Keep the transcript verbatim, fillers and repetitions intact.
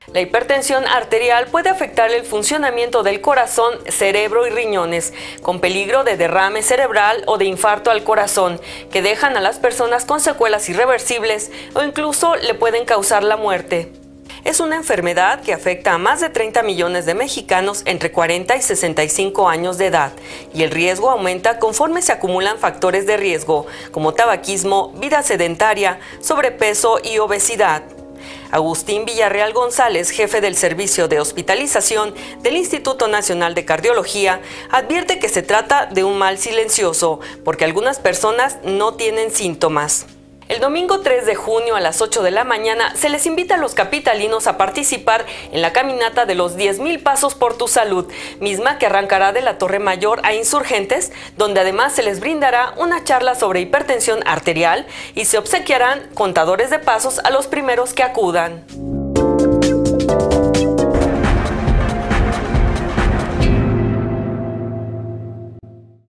La hipertensión arterial puede afectar el funcionamiento del corazón, cerebro y riñones, con peligro de derrame cerebral o de infarto al corazón, que dejan a las personas con secuelas irreversibles o incluso le pueden causar la muerte. Es una enfermedad que afecta a más de treinta millones de mexicanos entre cuarenta y sesenta y cinco años de edad, y el riesgo aumenta conforme se acumulan factores de riesgo, como tabaquismo, vida sedentaria, sobrepeso y obesidad. Agustín Villarreal González, jefe del Servicio de Hospitalización del Instituto Nacional de Cardiología, advierte que se trata de un mal silencioso, porque algunas personas no tienen síntomas. El domingo tres de junio a las ocho de la mañana se les invita a los capitalinos a participar en la caminata de los diez mil pasos por tu salud, misma que arrancará de la Torre Mayor a Insurgentes, donde además se les brindará una charla sobre hipertensión arterial y se obsequiarán contadores de pasos a los primeros que acudan.